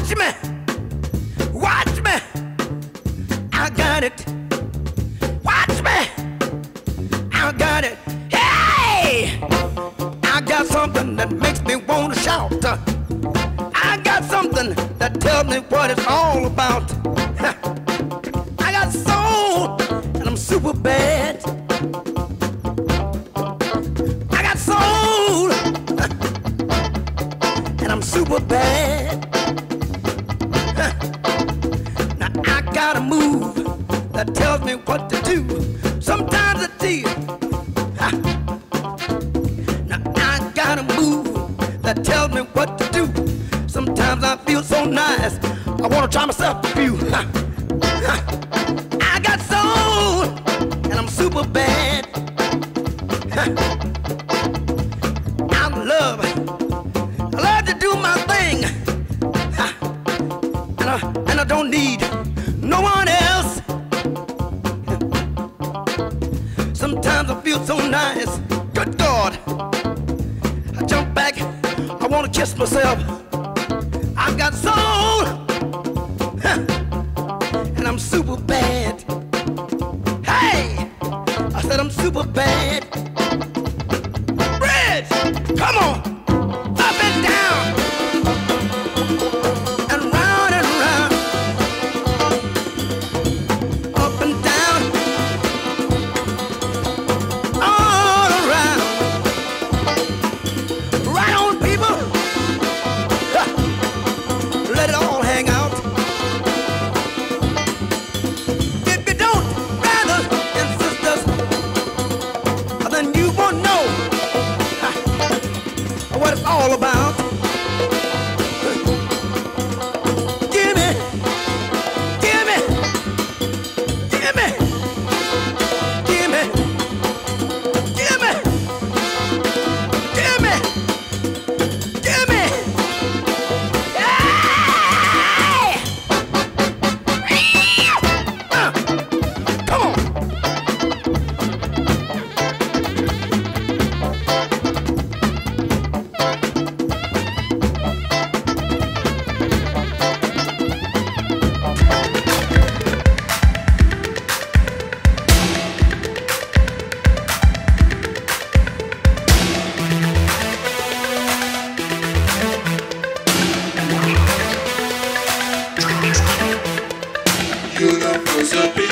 Watch me, watch me, I got it. Watch me, I got it. Hey, I got something that makes me want to shout. I got something that tells me what it's all about. I got soul, and I'm super bad. I got soul, and I'm super bad. Now I got a move that tells me what to do. Sometimes it's tears. Now I got a move that tells me what to do. Sometimes I feel so nice, I wanna try myself a few. I got soul, and I'm super bad. I love to do my thing, and I don't need no one else. Sometimes I feel so nice, good God, I jump back, I wanna kiss myself. I've got soul, and I'm super bad. Hey, I said I'm super bad. Bridge, come on, up and down, and round and round, up and down, all around. Right on, people. Let it all hang out. If you don't, brothers and sisters, then you won't know what it's all about. Give me, give me, give me, give me, give me, give me, give me. Come on. Universal